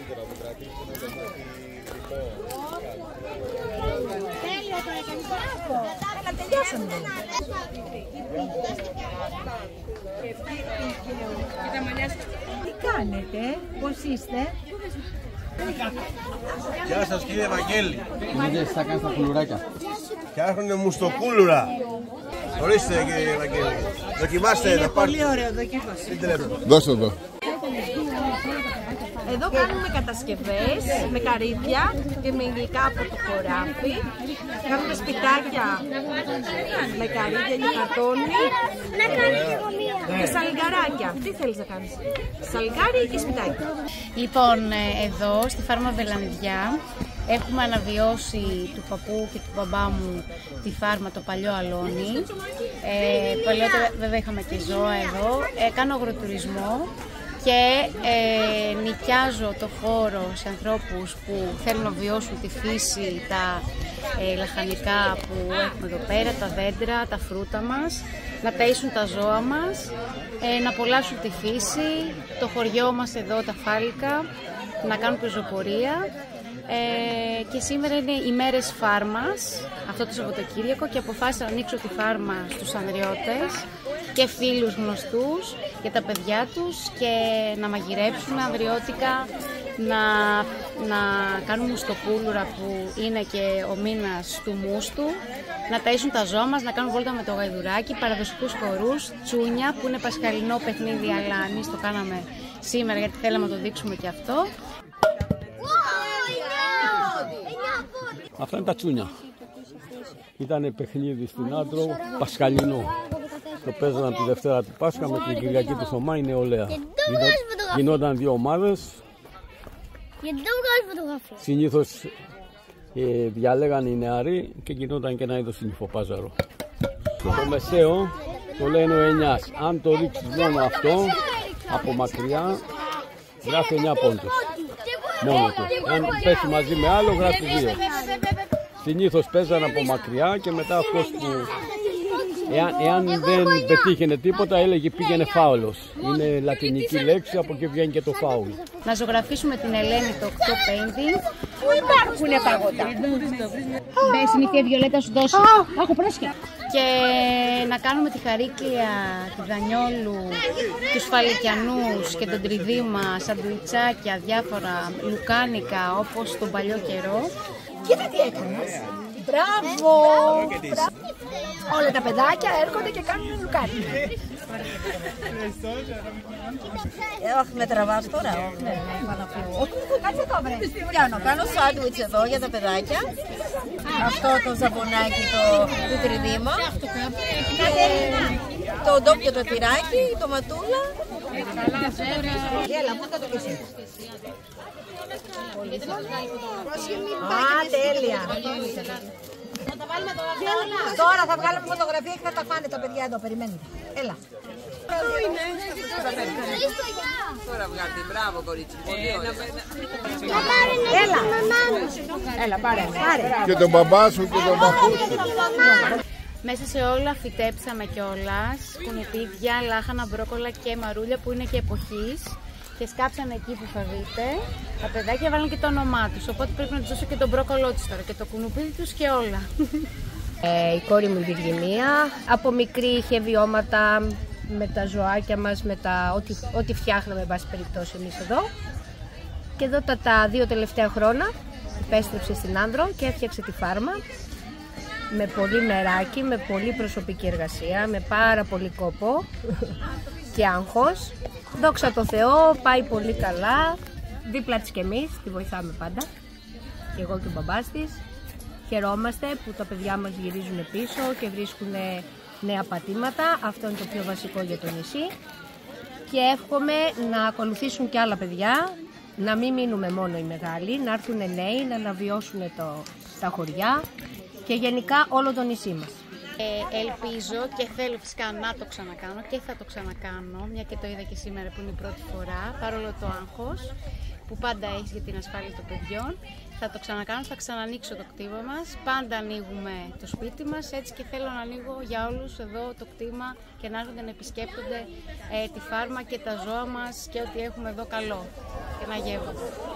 Τέλειο το έκανε, μπράβο. Έλα, τελειώσαμε. Τι κάνετε, πώς είστε? Γεια σας κύριε Ευαγγέλη. Είδες τι θα κάνεις τα κουλουράκια. Φτιάχνουνε μουστοκούλουρα. Ορίστε κύριε Ευαγγέλη. Δοκιμάστε. Είναι πολύ ωραίο, δοκιμάστε. Δώστε εδώ. Εδώ κάνουμε κατασκευές με καρύδια και με υλικά από το χωράφι. Κάνουμε σπιτάκια με καρύδια και χαρτόνι και σαλιγκαράκια. Τι θέλεις να κάνεις, σαλιγκάρι ή σπιτάκι? Λοιπόν, εδώ στη φάρμα Βελανιδιά έχουμε αναβιώσει του παππού και του μπαμπά μου τη φάρμα, το παλιό αλόνι. Παλιότερα βέβαια είχαμε και ζώα εδώ. Κάνω αγροτουρισμό και νοικιάζω το χώρο σε ανθρώπους που θέλουν να βιώσουν τη φύση, τα λαχανικά που έχουμε εδώ πέρα, τα δέντρα, τα φρούτα μας, να ταΐσουν τα ζώα μας, να απολαύσουν τη φύση, το χωριό μας εδώ, τα φάλικα, να κάνουν πεζοπορία. Και σήμερα είναι οι μέρες φάρμας αυτό το Σαββατοκύριακο και αποφάσισα να ανοίξω τη φάρμα στους ανδριώτες και φίλους γνωστούς για τα παιδιά τους και να μαγειρέψουν ανδριώτικα, να κάνουν μουστοπούλουρα που είναι και ο μήνας του μούστου, να ταΐσουν τα ζώα μας, να κάνουν βόλτα με το γαϊδουράκι, παραδοσιακούς χορούς, τσούνια που είναι πασχαλινό παιχνίδι, αλλά εμείς το κάναμε σήμερα γιατί θέλαμε να το δείξουμε και αυτό. Αυτά είναι τα τσούνια. Ήταν παιχνίδι στην Άντρο, πασχαλινό. Το παίζανε τη Δευτέρα του Πάσχα με την Κυριακή του Θωμά, η νεολαία. Γινόταν δύο ομάδες. Συνήθως διαλέγανε οι νεαροί και γινόταν και ένα είδος νυφοπάζαρο. Το μεσαίο το λένε ο εννιάς. Αν το ρίξεις μόνο αυτό, από μακριά, γράφει 9 πόντους. Μόνο του. Αν πέσει μαζί με άλλο, γράφει 2. Συνήθως παίζανε από μακριά και μετά αυτός που εάν δεν πετύχαινε τίποτα έλεγε πήγαινε φάουλος. Είναι λατινική λέξη, από εκεί βγαίνει και το φάουλ. Να ζωγραφίσουμε την Ελένη το 8 painting. Πού υπάρχουν παγωτά? Μπες συνήθεια Βιολέτα σου δώσει. Έχω πρόσχε. Και να κάνουμε τη Χαρίκλια, τη Δανιόλου, τους Φαλικιανούς και τον Τριδίμα, σαντουιτσάκια, διάφορα λουκάνικα όπως τον παλιό καιρό. Κοίτα τι έκανες. Μπράβο! Όλα τα παιδάκια έρχονται και κάνουν λουκάνι. Όχι, με τραβάς τώρα. Κάτσε το βρε. Κάνω σάντουιτς εδώ για τα παιδάκια. Αυτό το ζαμπονάκι του Τριδίμα. Το ντόπιο το τυράκι, το ματούλα. Έλα, μου κάτω και εσύ. Α, τέλεια. Τώρα θα βγάλουμε φωτογραφία και θα τα φάνε τα παιδιά εδώ. Περιμένετε. Έλα. Τώρα βγάλτε, μπράβο κορίτσι. Πολύ ωραία. Έλα. Έλα, πάρε. Και τον μπαμπά σου και τον παππού σου. Μέσα σε όλα φυτέψαμε κιόλας κουνουπίδια, λάχανα, μπρόκολα και μαρούλια που είναι και εποχής. Και σκάψανε εκεί που θα δείτε. Τα παιδάκια βάλαν και το όνομά τους, οπότε πρέπει να τους δώσω και τον μπρόκολό τους τώρα και το κουνουπίδι τους και όλα. Η κόρη μου η Βιργινία από μικρή είχε βιώματα με τα ζωάκια μας, με ό,τι φτιάχναμε εν πάση περιπτώσει εμείς εδώ. Και εδώ τα 2 τελευταία χρόνια επέστρεψε στην Άνδρο και έφτιαξε τη φάρμα με πολύ νεράκι, με πολύ προσωπική εργασία, με πάρα πολύ κόπο και άγχος. Δόξα τω Θεώ, πάει πολύ καλά. Δίπλα της και εμείς, τη βοηθάμε πάντα. Και εγώ και ο μπαμπάς της. Χαιρόμαστε που τα παιδιά μας γυρίζουν πίσω και βρίσκουν νέα πατήματα. Αυτό είναι το πιο βασικό για το νησί. Και εύχομαι να ακολουθήσουν και άλλα παιδιά, να μην μείνουμε μόνο οι μεγάλοι, να έρθουν νέοι, να αναβιώσουν τα χωριά και γενικά όλο το νησί μας. Ελπίζω και θέλω φυσικά να το ξανακάνω και θα το ξανακάνω, μια και το είδα και σήμερα που είναι η πρώτη φορά, παρόλο το άγχος που πάντα έχεις για την ασφάλεια των παιδιών. Θα το ξανακάνω, θα ξανανοίξω το κτήμα μας, πάντα ανοίγουμε το σπίτι μας, έτσι και θέλω να ανοίγω για όλους εδώ το κτήμα και να έρχονται να επισκέπτονται τη φάρμα και τα ζώα μας και ό,τι έχουμε εδώ καλό και να γεύονται.